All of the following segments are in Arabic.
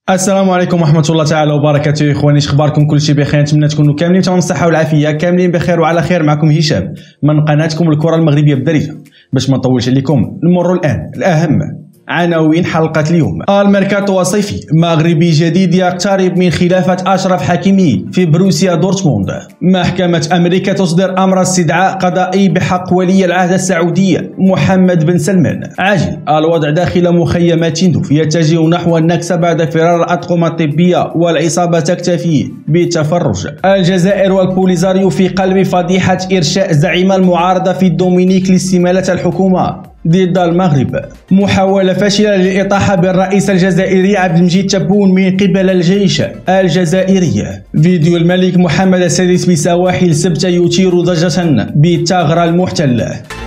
السلام عليكم ورحمة الله تعالى وبركاته. اخواني اخباركم؟ كل شيء بخير، نتمنى تكونوا كاملين تمام الصحة والعافية، كاملين بخير وعلى خير. معكم هشام من قناتكم الكرة المغربية بالدارجة. باش ما نطولش عليكم نمر الآن الأهم عناوين حلقة اليوم. الميركاتو الصيفي، مغربي جديد يقترب من خلافة أشرف حكيمي في بروسيا دورتموند. محكمة أمريكا تصدر أمر استدعاء قضائي بحق ولي العهد السعودي محمد بن سلمان. عاجل، الوضع داخل مخيمات تندوف يتجه نحو النكسة بعد فرار الأطقم الطبية والعصابة تكتفي بالتفرج. الجزائر والبوليزاريو في قلب فضيحة إرشاء زعيم المعارضة في دومينيك لاستمالة الحكومة ضد المغرب. محاولة فاشلة للإطاحة بالرئيس الجزائري عبد المجيد تبون من قبل الجيش الجزائري. فيديو الملك محمد السادس بسواحل سبتة يثير ضجة بالثغرة المحتلة.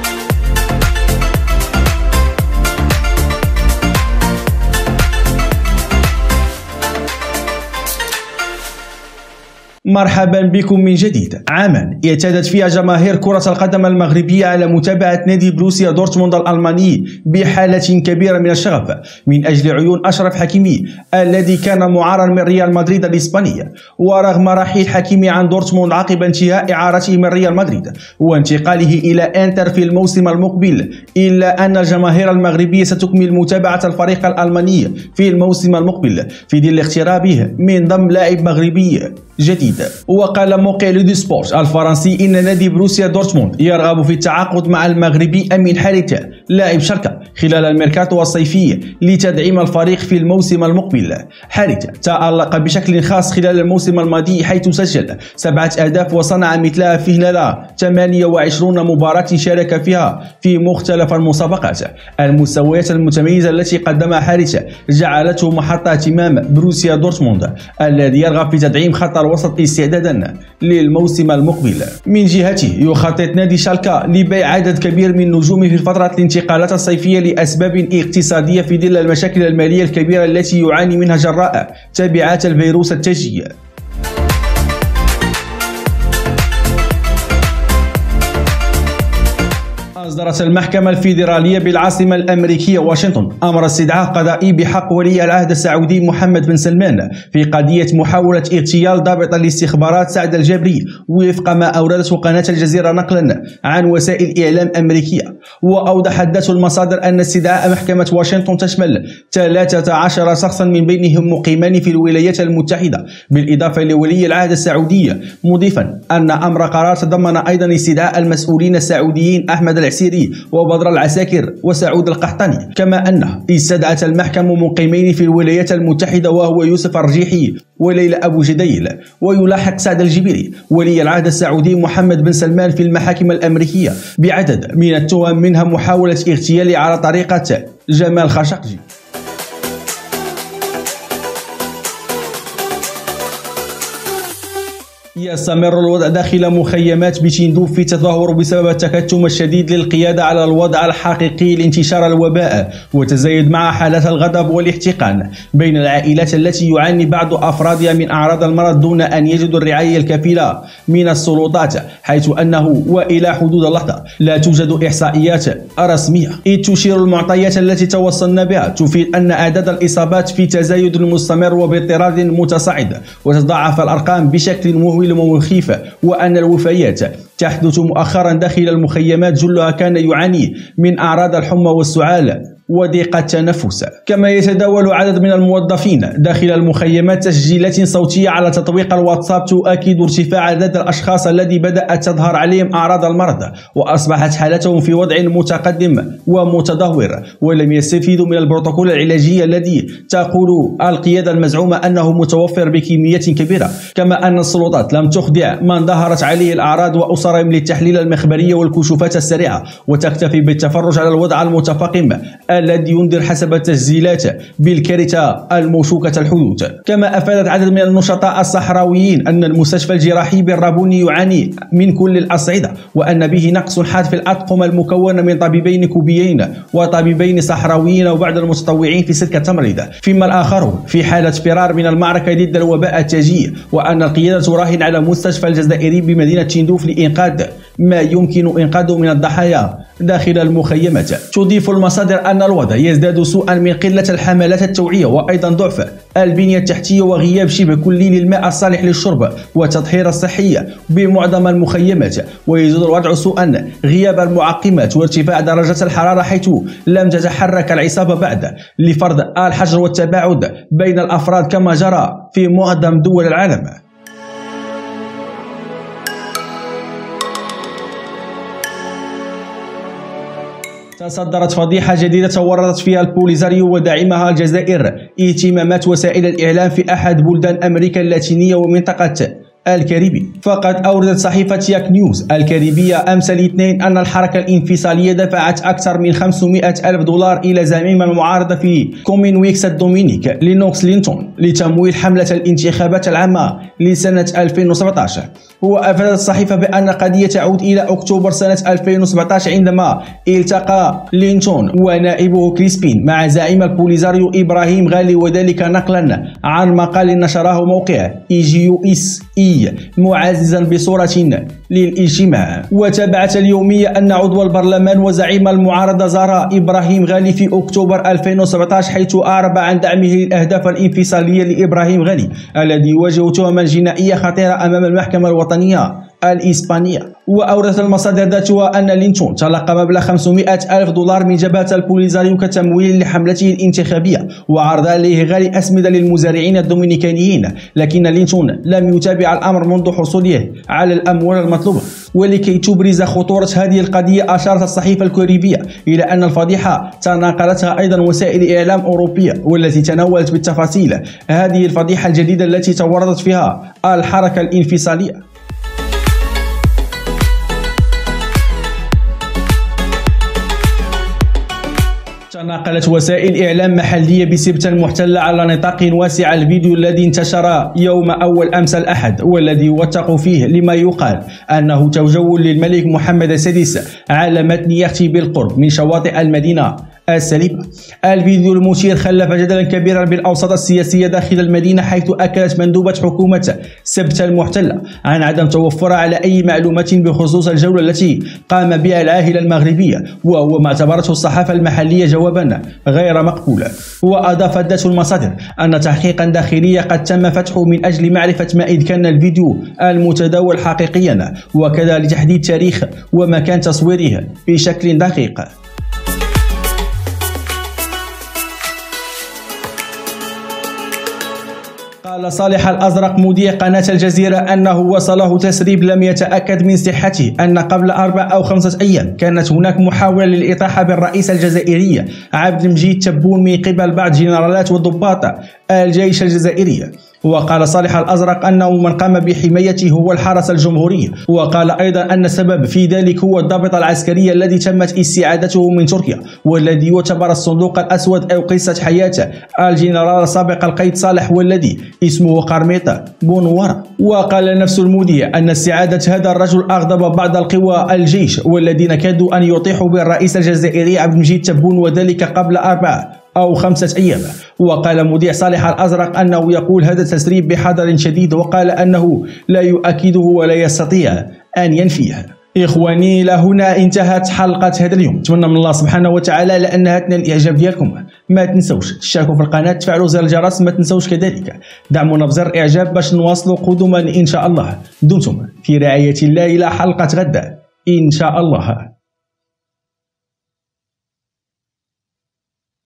مرحبا بكم من جديد. عاما اعتادت فيها جماهير كرة القدم المغربية على متابعة نادي بروسيا دورتموند الألماني بحالة كبيرة من الشغف من أجل عيون أشرف حكيمي الذي كان معارا من ريال مدريد الإسبانية. ورغم رحيل حكيمي عن دورتموند عقب انتهاء إعارته من ريال مدريد وانتقاله إلى إنتر في الموسم المقبل، إلا أن الجماهير المغربية ستكمل متابعة الفريق الألماني في الموسم المقبل في ظل اقترابه من ضم لاعب مغربي جديد. وقال موقع لودي سبورت الفرنسي إن نادي بروسيا دورتموند يرغب في التعاقد مع المغربي أمين حارثة لاعب شركة خلال الميركاتو الصيفي لتدعيم الفريق في الموسم المقبل. حارثة تألق بشكل خاص خلال الموسم الماضي حيث سجل 7 أهداف وصنع مثلها في خلال 28 مباراة شارك فيها في مختلف المسابقات. المستويات المتميزة التي قدمها حارثة جعلته محط اهتمام بروسيا دورتموند الذي يرغب في تدعيم خط الوسط استعدادا للموسم المقبل. من جهته يخطط نادي شالكا لبيع عدد كبير من نجومه في فترة الانتقالات الصيفية لأسباب اقتصادية في ظل المشاكل المالية الكبيرة التي يعاني منها جراء تبعات الفيروس التاجي. أصدرت المحكمة الفيدرالية بالعاصمة الأمريكية واشنطن أمر استدعاء قضائي بحق ولي العهد السعودي محمد بن سلمان في قضية محاولة اغتيال ضابط الاستخبارات سعد الجبري وفق ما أوردته قناة الجزيرة نقلا عن وسائل إعلام أمريكية. وأوضحت ذات المصادر أن استدعاء محكمة واشنطن تشمل 13 شخصا من بينهم مقيمان في الولايات المتحدة بالإضافة لولي العهد السعودي، مضيفا أن أمر قرار تضمن أيضا استدعاء المسؤولين السعوديين أحمد العسيري وبدر العساكر وسعود القحطاني، كما أنه استدعت المحكمة مقيمين في الولايات المتحدة وهو يوسف الرجيحي وليلى أبو جديل. ويلاحق سعد الجبيري ولي العهد السعودي محمد بن سلمان في المحاكم الأمريكية بعدد من التهم منها محاولة اغتياله على طريقة جمال خاشقجي. يستمر الوضع داخل مخيمات بتندوف في تدهور بسبب التكتم الشديد للقيادة على الوضع الحقيقي لانتشار الوباء، وتزايد مع حالات الغضب والاحتقان بين العائلات التي يعاني بعض أفرادها من أعراض المرض دون أن يجدوا الرعاية الكفيلة من السلطات، حيث أنه وإلى حدود اللحظة لا توجد إحصائيات رسمية. إذ تشير المعطيات التي توصلنا بها تفيد أن أعداد الإصابات في تزايد مستمر وباضطراد متصاعد، وتتضاعف الأرقام بشكل مهول ومخيفة، وأن الوفيات تحدث مؤخرا داخل المخيمات جلها كان يعاني من أعراض الحمى والسعال وضيق التنفس. كما يتداول عدد من الموظفين داخل المخيمات تسجيلات صوتية على تطبيق الواتساب تؤكد ارتفاع عدد الأشخاص الذي بدأت تظهر عليهم أعراض المرض وأصبحت حالتهم في وضع متقدم ومتدهور، ولم يستفيدوا من البروتوكول العلاجي الذي تقول القيادة المزعومة أنه متوفر بكميات كبيرة. كما أن السلطات لم تخضع من ظهرت عليه الأعراض وأسرهم للتحليل المخبرية والكشوفات السريعة، وتكتفي بالتفرج على الوضع المتفاقم الذي ينذر حسب التسجيلات بالكارثة الموشوكة الحدوث. كما أفادت عدد من النشطاء الصحراويين أن المستشفى الجراحي بالرابوني يعاني من كل الأصعدة، وأن به نقص حاد في الأطقم المكونة من طبيبين كوبيين وطبيبين صحراويين وبعض المتطوعين في سلك التمريض، فيما الآخرون في حالة فرار من المعركة ضد الوباء التاجي، وأن القيادة تراهن على مستشفى الجزائري بمدينة تندوف لإنقاذ ما يمكن إنقاذه من الضحايا داخل المخيمات. تضيف المصادر أن الوضع يزداد سوءا من قلة الحملات التوعية وأيضا ضعف البنية التحتية وغياب شبه كلي للماء الصالح للشرب والتطهير الصحي بمعظم المخيمات. ويزيد الوضع سوءا غياب المعقمات وارتفاع درجة الحرارة حيث لم تتحرك العصابة بعد لفرض الحجر والتباعد بين الأفراد كما جرى في معظم دول العالم. تصدرت فضيحة جديدة تورطت فيها البوليزاريو وداعمها الجزائر اهتمامات وسائل الإعلام في أحد بلدان أمريكا اللاتينية ومنطقة الكاريبي. فقد أوردت صحيفة ياك نيوز الكاريبية أمس الاثنين أن الحركة الانفصالية دفعت أكثر من 500 ألف دولار إلى زعيم المعارضة في كومينويكس الدومينيك لينوكس لينتون لتمويل حملة الانتخابات العامة لسنة 2017. وأفادت الصحيفة بأن قضية تعود إلى أكتوبر سنة 2017 عندما التقى لينتون ونائبه كريسبين مع زعيم البوليزاريو إبراهيم غالي، وذلك نقلا عن مقال نشره موقع EGUS معززا بصورة للاجتماع. وتابعت اليومية أن عضو البرلمان وزعيم المعارضة زار إبراهيم غالي في أكتوبر 2017 حيث أعرب عن دعمه للأهداف الانفصالية لإبراهيم غالي الذي يواجه تهما جنائية خطيرة أمام المحكمة الوطنية الإسبانية. وأوردت المصادر ذاتها أن لينتون تلقى مبلغ 500 ألف دولار من جبهة البوليزاريو كتمويل لحملته الانتخابية وعرض عليه غالي أسمدة للمزارعين الدومينيكانيين، لكن لينتون لم يتابع الأمر منذ حصوله على الأموال المطلوبة. ولكي تبرز خطورة هذه القضية أشارت الصحيفة الكاريبية إلى أن الفضيحة تناقلتها أيضا وسائل إعلام أوروبية والتي تناولت بالتفاصيل هذه الفضيحة الجديدة التي تورطت فيها الحركة الانفصالية. تناقلت وسائل إعلام محلية بسبت المحتلة على نطاق واسع الفيديو الذي انتشر يوم أول أمس الأحد والذي يوثق فيه لما يقال أنه توجه للملك محمد السادس على متن يخشي بالقرب من شواطئ المدينة السليمة. الفيديو المثير خلف جدلا كبيرا بالأوساط السياسية داخل المدينة، حيث أكدت مندوبة حكومة سبت المحتلة عن عدم توفرها على أي معلومات بخصوص الجولة التي قام بها العاهلة المغربية، وهو ما اعتبرته الصحافة المحلية جوابا غير مقبولا. وأضافت ذات المصادر أن تحقيقا داخليا قد تم فتحه من أجل معرفة ما إذا كان الفيديو المتداول حقيقيا وكذا لتحديد تاريخ ومكان تصويره بشكل دقيق. قال صالح الأزرق مذيع قناة الجزيرة أنه وصله تسريب لم يتأكد من صحته أن قبل 4 أو 5 أيام كانت هناك محاولة للإطاحة بالرئيس الجزائري عبد المجيد تبون من قبل بعض جنرالات وضباط الجيش الجزائري. وقال صالح الأزرق أنه من قام بحمايته هو الحرس الجمهوري. وقال أيضا أن السبب في ذلك هو الضابط العسكري الذي تمت استعادته من تركيا والذي يعتبر الصندوق الأسود أو قصة حياة الجنرال السابق القيد صالح والذي اسمه قرميطة بونورا. وقال نفس المذيع أن استعادة هذا الرجل أغضب بعض القوى الجيش والذين كادوا أن يطيحوا بالرئيس الجزائري عبد المجيد تبون وذلك قبل 4 أو 5 أيام. وقال مذيع صالح الأزرق أنه يقول هذا التسريب بحذر شديد، وقال أنه لا يؤكده ولا يستطيع أن ينفيه. إخواني، إلى هنا انتهت حلقة هذا اليوم. أتمنى من الله سبحانه وتعالى لأنها تنال الإعجاب ديالكم. ما تنسوش تشتركوا في القناة، تفعلوا زر الجرس، ما تنسوش كذلك دعمونا بزر إعجاب باش نواصلوا قدما إن شاء الله. دمتم في رعاية الله إلى حلقة غدا إن شاء الله.